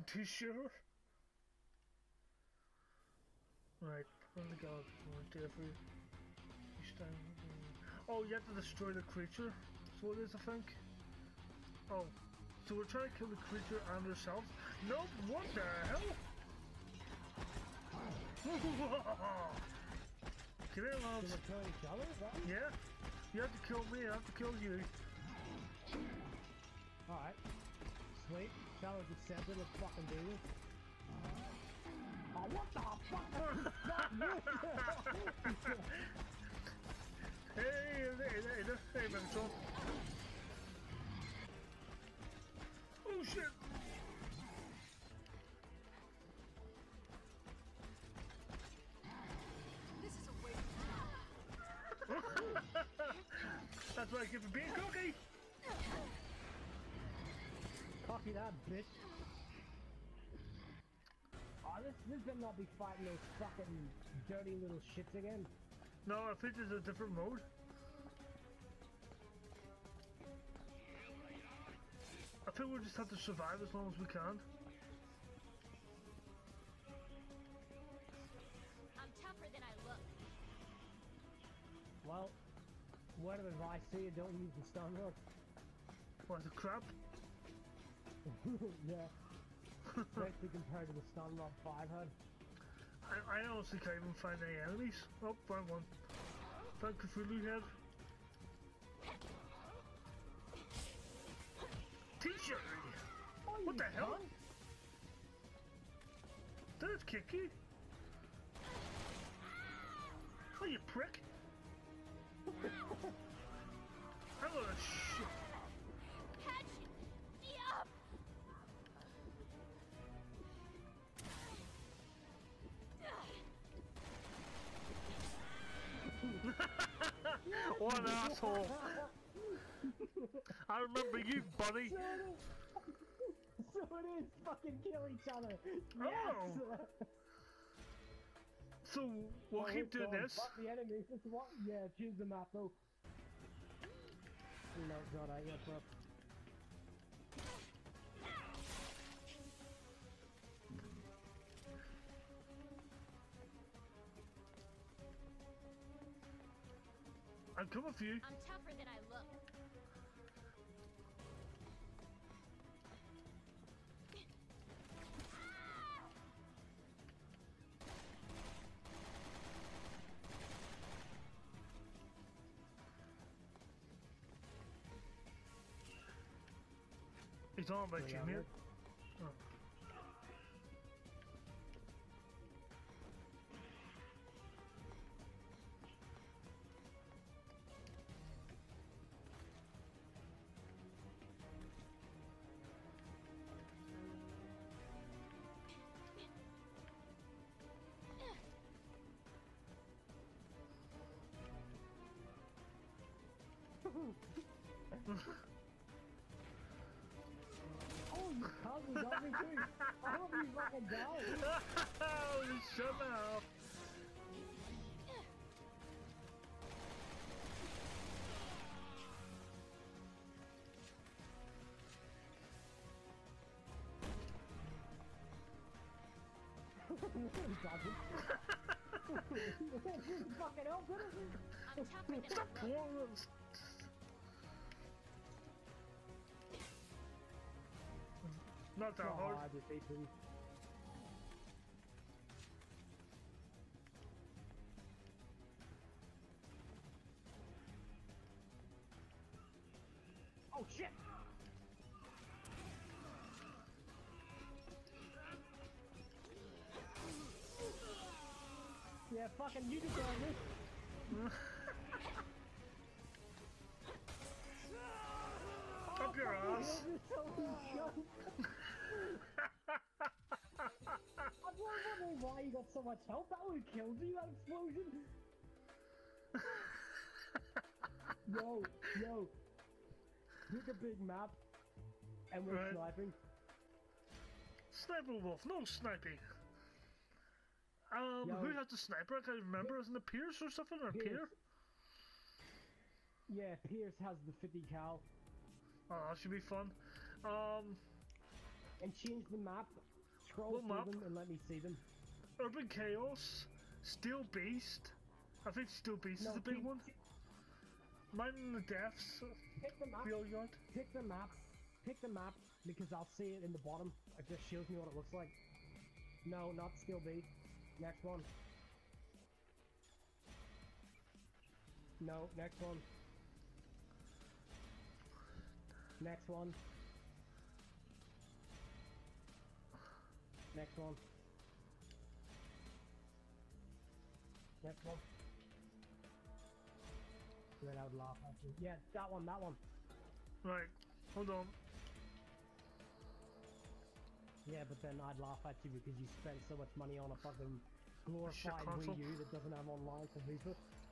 too sure. Right, where the god going to every stand. Oh, you have to destroy the creature. So it is, I think. Oh, so we're trying to kill the creature and ourselves. Nope, what the hell? Get in, lads. So we're killing each other, is that? Yeah, you have to kill me, I have to kill you. Alright. Sweet. Fellas accepted, let's fucking do this. Oh, what the fuck? Hey, Megatron. Oh shit! This is a waste. That's why I give a bean cookie! Copy that, bitch. Oh, this better not be fighting those fucking dirty little shits again. No, I think there's a different mode. I think we'll just have to survive as long as we can. I'm tougher than I look. Well, word of advice to you, don't use the stun rock. What the crap? Yeah. Especially compared to the stun rock 5 had. I honestly can't even find any enemies. Oh, wrong one. Thank Cthulhu head. T-shirt! Oh, What the hell? cunt. Did it kick you? Oh, you prick! I'm gonna shit. Catch me up! What an asshole! I remember you, buddy! So it is fucking kill each other! Yes! Oh. So, we'll keep doing this. Fuck the enemies, this is what? Yeah, choose the map though. No, it's not out yet, bro. I'm coming for you. I'm tougher than I look. He's on about you, mate. Oh. Oh, you cunt, you got me too! I hope you fucking die! Oh, shut up! Fucking hell, did it? I'm tougher than Stop I look. pouring. Not that hard. to beat him. Oh shit! Yeah, fucking you deserve this. Up your ass. You're so I'm wondering why you got so much health. That would have killed you, that explosion. Yo. Pick a big map. And we're Right. sniping. Sniper Wolf, no sniping. Yo. Who has the sniper? I can't remember. Isn't it Pierce or something? Or Pierce. Pierre? Yeah, Pierce has the 50 cal. Oh, that should be fun. And change the map scroll What through map? them and let me see them. Urban Chaos, Steel Beast. I think Steel Beast is the big one. Mine in the Depths. Pick the map. Graveyard. Pick the map. Pick the map because I'll see it in the bottom. It just shows me what it looks like. No, not Steel Beast. Next one. No, next one. Next one. Next one. Next one. And then I would laugh at you. Yeah, that one, that one. Right, hold on. Yeah, but then I'd laugh at you because you spent so much money on a fucking glorified console. Wii U that doesn't have online for FIFA.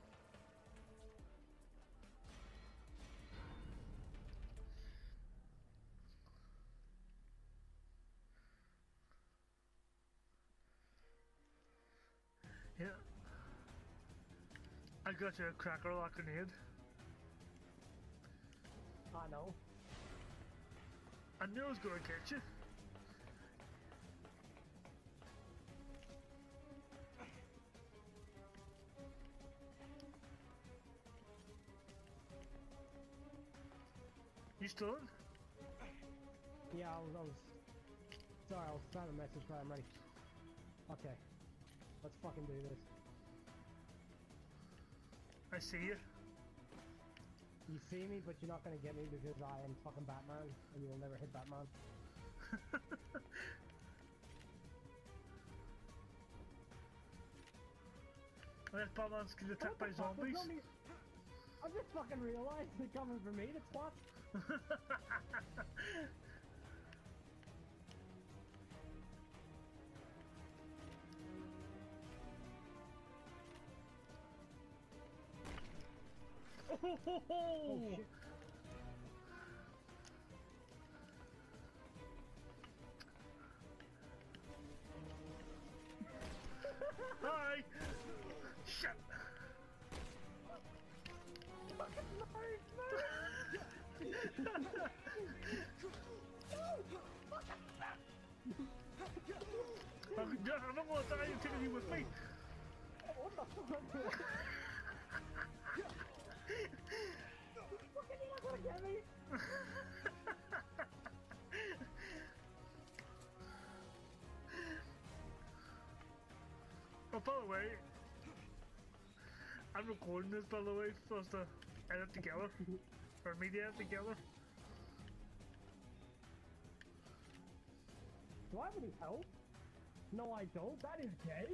Yeah. I got you a cracker lock grenade. I know. I knew I was gonna get you. You still in? Yeah, I was sorry, I was trying to message, but I'm ready. Okay. Let's fucking do this. I see you. You see me, but you're not gonna get me because I am fucking Batman, and you will never hit Batman. Unless Batman's getting attacked by What the fuck? There's zombies. I just fucking realized they're coming for me, that's what? Oh shit. Hi! Shit! I don't want to die and taking you with me. What the fuck? Fucking you're not gonna get me! Oh, by the way, I'm recording this, by the way, for us to edit together. Or me to edit together. Do I have any help? No, I don't. That is gay.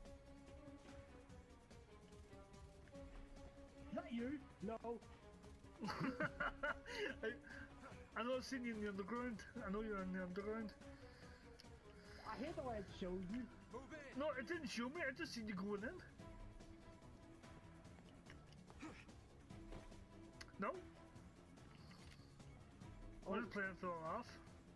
Is that you? No. I know I've seen you in the underground. I know you're in the underground. I hate the way it shows you. No, it didn't show me. I just seen you going in. No? I was playing for a laugh.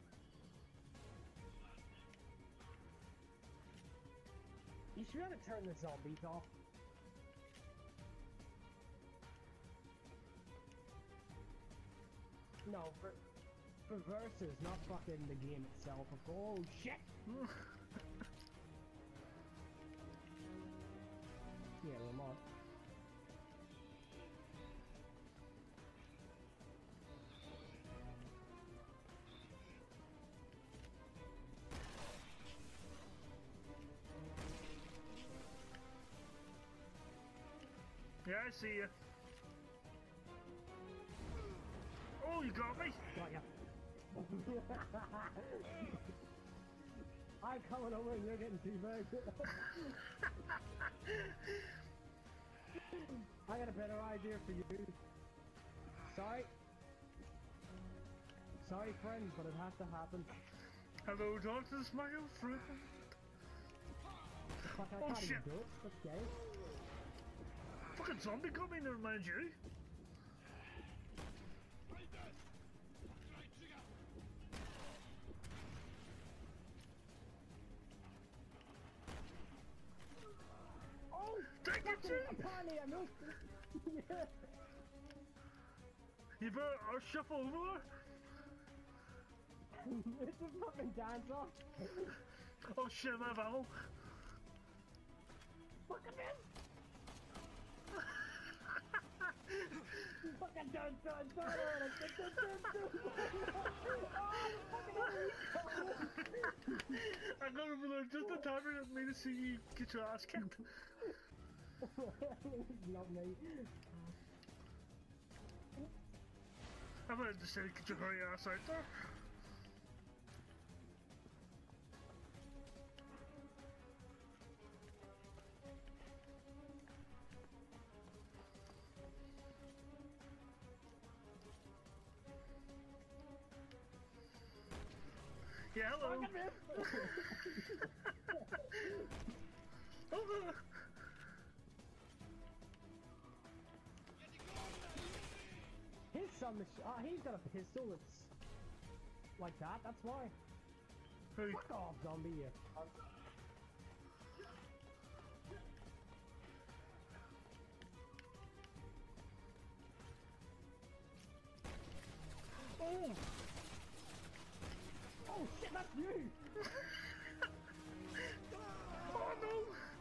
You should be able to turn the zombies off. No, for versus, not fucking the game itself. Oh shit! Yeah, Lamont. Yeah, I see you. Oh, you got me. Got ya. I'm coming over and you're getting teabagged. I got a better idea for you. Sorry. Sorry, friend, but it has to happen. Hello, darkness, my old friend. Fuck, I Oh, can't shit. even do it. That's gay. Fucking zombie got me, never mind you. Oh! Take it, Fucking too. Apparently I missed it. Yeah. You better shuffle over there. It's a fucking dance off. Oh shit, I'm out of ammo. Fucking man! Fucking done. I got over there just in time for me to see you get your ass kicked. Not me. I'm gonna just say, get your hurry ass out there. Yeah, hello. Oh, His son, he's got a pistol that's like that, that's why. hey. Fuck off, zombie, you. Oh! Oh shit, that's you! Oh no!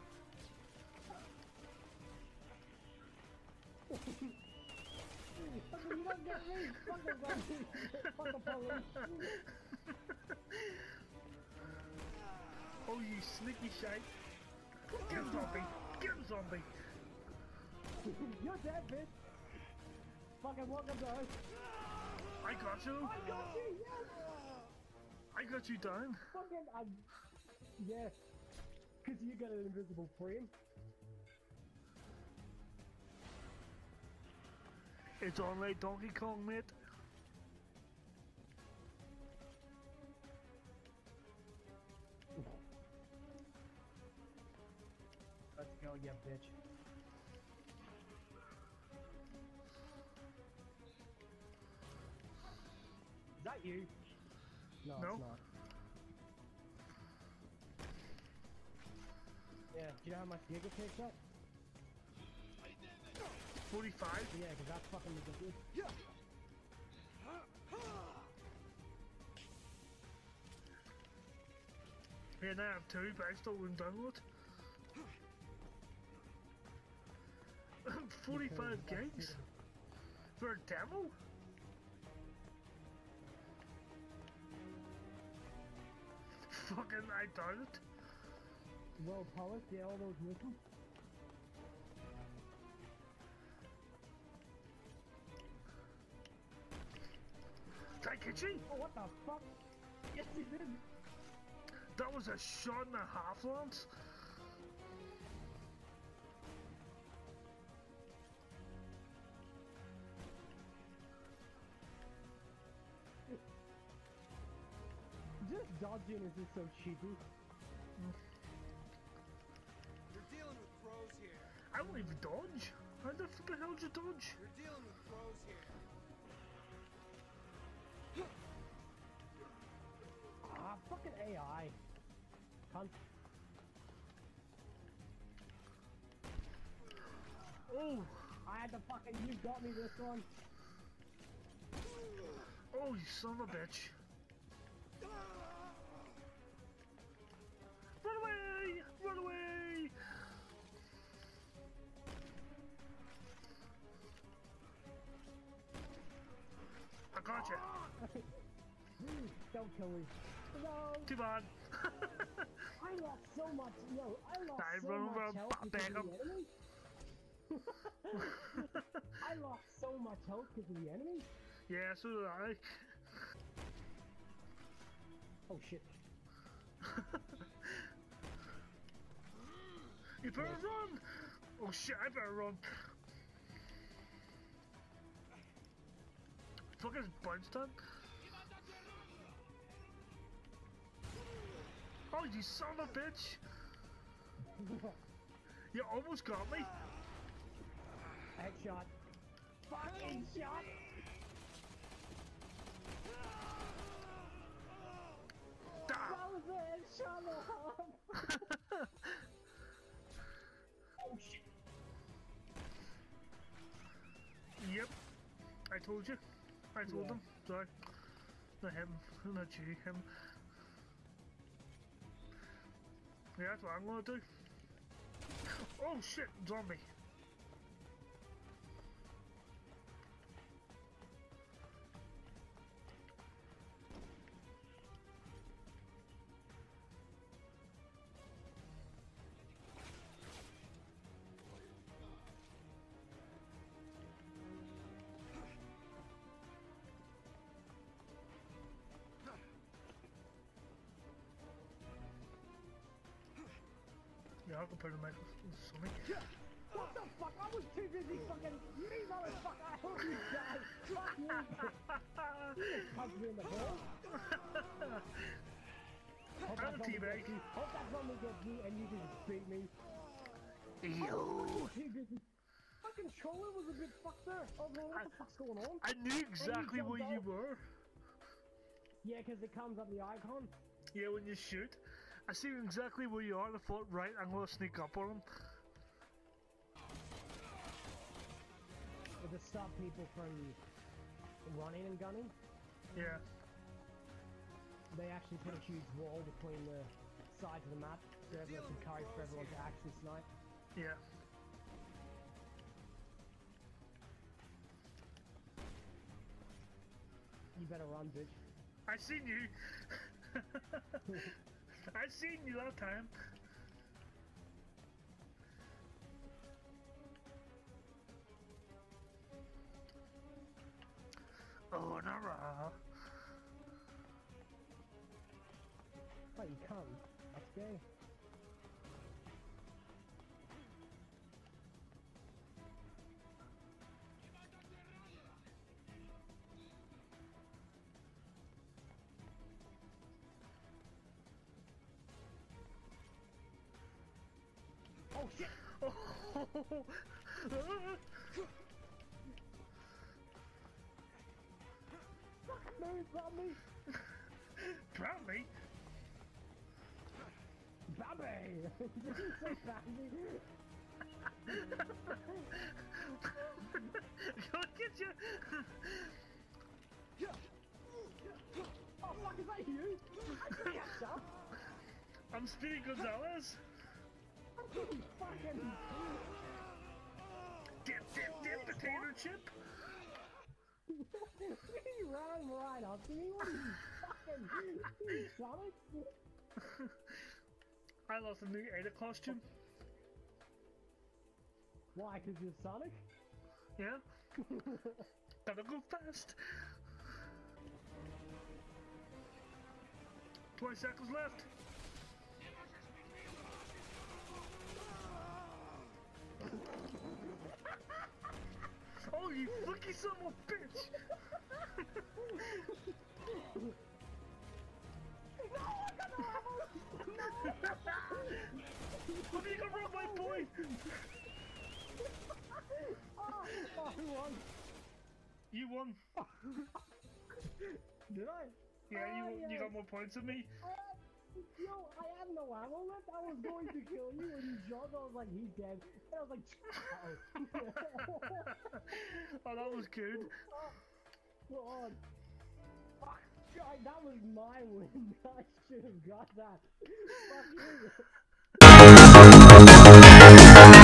You don't get me! Fuck the zombie! Fuck the police! Oh, you sneaky shite! Get him, zombie! Get him, zombie! You're dead, bitch! Fucking welcome to us! I got you! I got you, yes! I got you down! Fucking, yeah. Cause you got an invisible frame. It's on like Donkey Kong, mate. Let's go, you bitch. Is that you? No, No. it's not. Yeah, do you know how much Giga takes up? 45? Yeah, cause that's fucking ridiculous. Yeah, now I have 2, but I still wouldn't download. 45 gigs? For a demo? Fucking, I doubt it. Well polished, yeah, all those missiles. Daikichi? Oh, what the fuck? Yes, he did. That was a shot and a half, Lance. Just dodging is just so cheapy. You're dealing with pros here. I won't even dodge. How the fucking hell did you dodge? You're dealing with pros here. Ah, fucking AI. Cunt. Oh! I had to fucking, you got me this one. Oh, you son of a bitch. Run away! Run away! I got you. Don't kill me. No! Too bad. I lost so much, yo, I lost I so run much over health because back of up. the enemy. I lost so much health because of the enemy. Yeah, so did I. Oh shit. You better run! Oh shit, I better run. Fuck is bunch done? Oh, you son of a bitch! You almost got me! Headshot. Fucking shot! Damn! That was a headshot! Oh shit. Yep. I told you. I told Yeah. them. Sorry. Not him. Not you. Him. Yeah, that's what I'm gonna do. Oh shit, zombie. Yeah, I'll compare the Michael Sonic. What the fuck? I was too busy fucking. Me motherfucker! I hope you die! Fuck you! You just punched me in the balls! Hope I'm a zombie teabag. gets you. Hope that zombie gets you and you just beat me. Yo! Too busy. My controller was a bit fucked there. I was like, what the fuck's going on? I knew exactly where you were. Yeah, because it comes up the icon. Yeah, when you shoot. I see exactly where you are. I thought, right, I'm gonna sneak up on him. To stop people from running and gunning. Yeah. They actually put a huge wall between the sides of the map so everyone can encourage for everyone to actually snipe. Yeah. You better run, bitch. I seen you. I seen you that time. Oh, no. But you can't. That's gay. Oh shit! Oh. Move, Bobby! Probably. Bobby! Did you say Bobby? Go get you. Oh fuck, is that you? I see that stuff! I'm Speedy Gonzalez. Fucking... Dip, potato chip. You ran right up to me. What are you fucking Sonic? I lost a new Ada costume. Why? Cause you're Sonic? Yeah. Gotta go fast. 20 seconds left. Oh, you fucking son of a bitch! No, I got no ammo! No! What are you gonna run, my boy? Oh, I won! You won. Did I? Yeah, you got more points than me. Yo, I had no ammo left. I was going to kill you when you jumped. I was like, he's dead. And I was like, Oh, that was good. God. Fuck. God, that was my win. I should have got that. Fuck you.